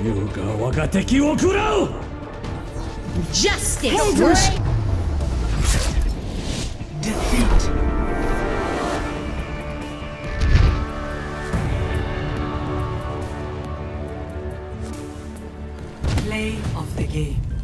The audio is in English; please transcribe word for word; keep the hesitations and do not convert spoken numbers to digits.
優が我が敵を食らう Justice! Elders! Defeat. Play of the game.